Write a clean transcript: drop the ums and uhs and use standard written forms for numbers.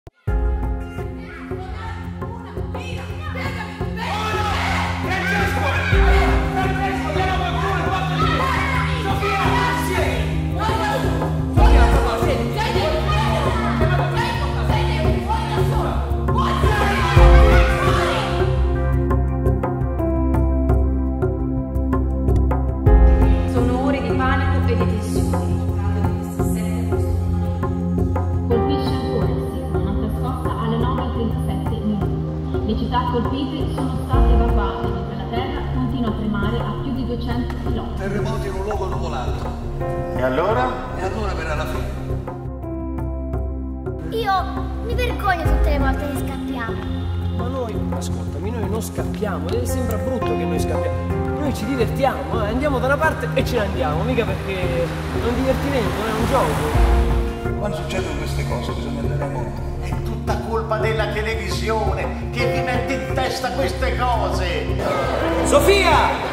Le città colpite sono state evacuate, mentre la terra continua a tremare a più di 200 km. Terremoti in un luogo dopo l'altro. E allora? E allora verrà la fine. Io mi vergogno tutte le volte che scappiamo. Ma noi, ascoltami, noi non scappiamo, sembra brutto che noi scappiamo. Noi ci divertiamo, andiamo da una parte e ce ne andiamo, mica perché è un divertimento, è un gioco. Quando succedono queste cose bisogna andare a monte. È tutta colpa della televisione che vi mette in testa queste cose. Sofia!